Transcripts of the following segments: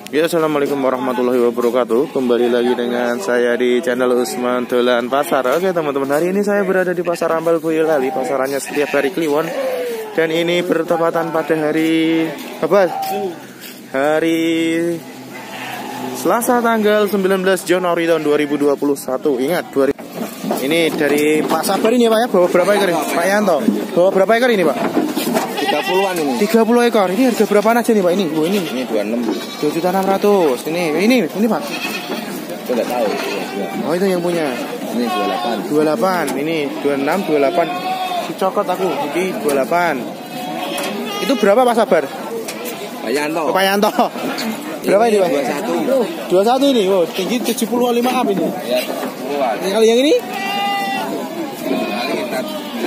Ya, assalamualaikum warahmatullahi wabarakatuh. Kembali lagi dengan saya di channel Usman Dolan Pasar. Oke teman-teman, hari ini saya berada di Pasar Ambal Boyolali. Pasarannya setiap hari Kliwon. Dan ini bertepatan pada hari apa? Hari Selasa tanggal 19 Januari tahun 2021. Ingat, ini dari Pak Sabar ini ya Pak ya. Bawa berapa ekor ini? Pak Yanto. Bawa berapa ekor ini Pak? 30-an ini. 30 ekor. Ini harga berapaan aja nih Pak ini? Ini 26. 2.600.000. Ini Pak. Saya enggak tahu. Oh, itu yang punya. Ini 28. 28. Ini 26, 28. Si cokot aku. Ini 28. Itu berapa Pak Sabar? Pak Yanto. Pak Yanto. Berapa ini Pak? 21. 21 ini. Oh, tinggi 75 up ini. Ya, 70-an. Kali yang ini? Kali kita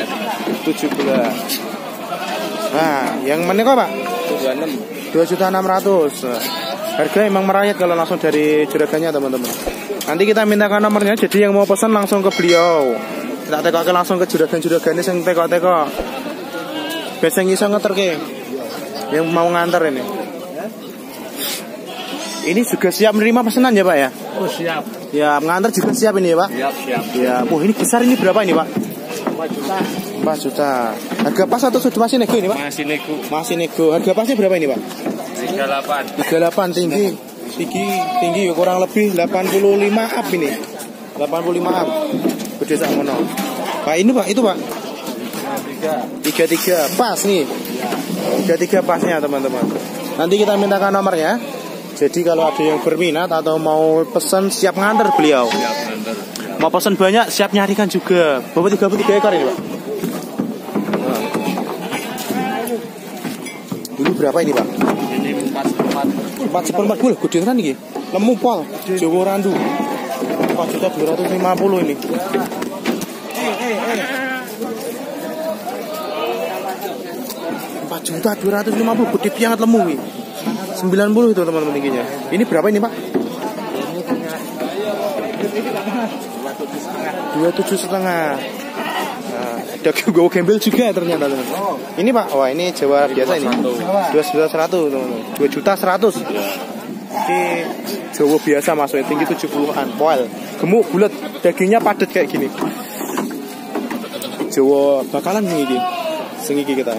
17. Nah, yang mana kok Pak? 26. 2.600.000. Harga emang merayat kalau langsung dari juragannya teman-teman. Nanti kita mintakan nomornya, jadi yang mau pesan langsung ke beliau. Kita tekok langsung ke juragan-juragannya yang tekok-tekok. Biasanya bisa ngeterke yang mau nganter ini. Ini juga siap menerima pesanan ya Pak ya? Oh, siap. Ya, nganter juga siap ini ya Pak? Siap. Ya, ini besar ini berapa ini Pak? 4 juta. 4 juta. Harga pas atau sudah masih nego ini Pak? Masih nego. Harga pasnya berapa ini Pak? 38 tinggi kurang lebih 85 up ini. 85 up. Gede sakmono. Pak ini Pak, itu Pak. 33 pas nih. 33 pasnya teman-teman. Nanti kita mintakan nomornya. Jadi kalau ada yang berminat atau mau pesan siap nganter beliau. Mau pesan banyak siap nyarikan juga. Bawa 33 ekor ini Pak. Nah. Ini berapa ini Pak? Ini 4,4 bulan gede kan ini. Lemu pol. Jawa Randu. 4.250.000 ini. 4.250.000 gede piangat lemu ini. 90 itu teman-teman tingginya. Ini berapa ini Pak? 27,5. Nah, ada gue gembel juga ternyata teman-teman. Ini Pak, wah ini Jawa biasa ini. 2.100.000 teman-teman. 2.100.000. Ini Jawa biasa masuknya tinggi 70-an. Poil, gemuk bulat, dagingnya padat kayak gini. Jawa bakalan ini. Sengiki kita.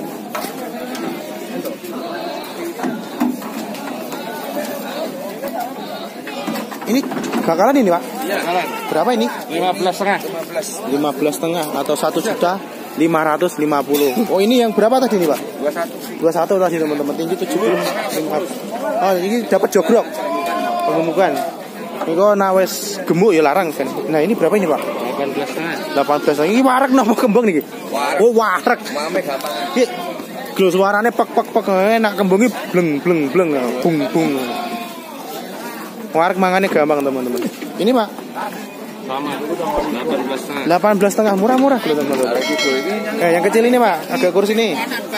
Ini bakalan ini Pak? Iya, bakalan. Berapa ini? 15,5. 15,5 atau 1.550.000. Oh, ini yang berapa tadi nih Pak? 21 tadi teman-teman, tinggi 75. Oh, ini dapat jogrok. Pengemukan. Ini kok nawes gemuk ya larang kan. Nah, ini berapa ini Pak? 18. Ini warak nopo kembang nih? Oh, warak. Mame gampang. Iki glo suarane pek enak kembangnya bleng bung. Warak mangannya gampang teman-teman. Ini Pak? Sama 18,5. 18,5 murah teman-teman. Yang kecil ini Pak, agak kurus ini.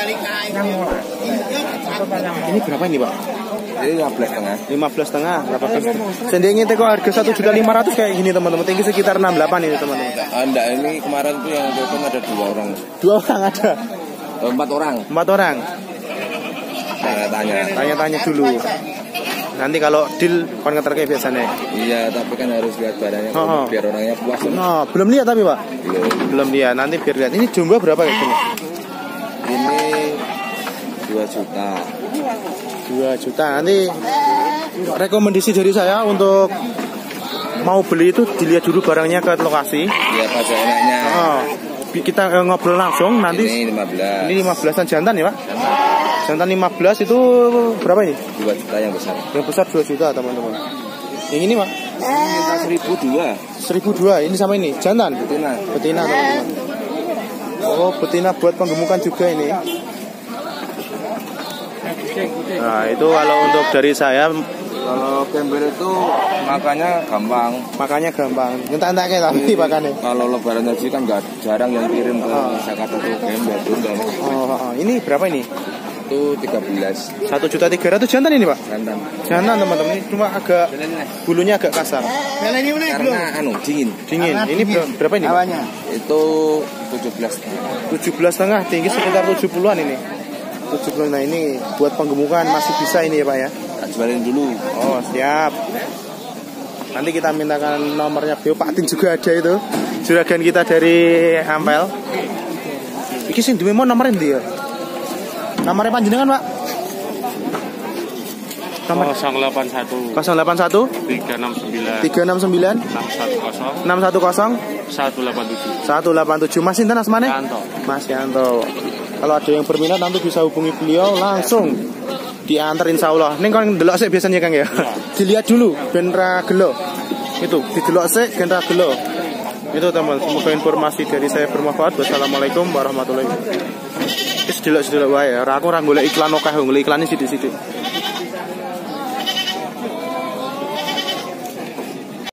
Ini berapa ini Pak? Ini 15,5. 15,5. Sendingnya teko harga 1.500.000 kayak gini teman-teman. Tinggi sekitar 68 ini teman-teman. Enggak, ini kemarin tuh yang telepon ada 2 orang. 2 orang ada. 4 orang. 4 orang. Tanya-tanya dulu. Nanti kalau deal kon ngeterke biasanya. Iya, tapi kan harus lihat barangnya biar orangnya puas. No, belum lihat tapi Pak. Belum lihat. Nanti biar lihat. Ini jumlah berapa kayak gini? Ini 2 juta. 2 juta. Nanti rekomendasi dari saya untuk mau beli itu dilihat dulu barangnya ke lokasi. Iya, pajak enaknya. Kita ngobrol langsung nanti. Ini 15. Ini 15-an jantan ya Pak? Jantan 15 itu berapa ini? 2 juta yang besar. Yang besar 2 juta teman-teman. Yang ini Pak? Ini 1.200. 1.200. Ini sama ini jantan? Betina teman-teman. Oh, betina buat penggemukan juga ini. Nah, itu kalau untuk dari saya. Kalau gembel itu makannya gampang. Entak-entak kayak tapi makannya. Kalau lebaran haji kan jarang yang kirim ke Jakarta tuh gembel. Ini berapa ini? Itu 13. 1.300.000 jantan ini Pak? Jantan teman-teman. Ini cuma agak bulunya agak kasar. Karena dingin. Ini berapa ini Pak? Itu 17,5. 17,5, tinggi sekitar 70-an ini. 70. Nah ini buat penggemukan masih bisa ini ya Pak ya. Tak jualin dulu. Oh siap. Nanti kita mintakan nomornya beliau. Pak Tin juga ada itu. Juragan kita dari Ampel. Iki sing duwe mon nomornya ndi ya? Nomornya panjenengan Pak? Nomor 081 081 369 369 610 610 187. 187. Mas sinten asmane? Yanto. Mas Yanto. Kalau ada yang berminat nanti bisa hubungi beliau langsung diantar insyaallah. Ning kon ndelok sik biasanya Kang ya. Dilihat dulu ben ra gelo. Itu didelok sik ben ra gelo. Itu teman, semoga informasi dari saya bermanfaat. Wassalamualaikum warahmatullahi wabarakatuh. Wis delok-delok wae. Ora aku ora golek iklan akeh, golek iklane sithik-sithik.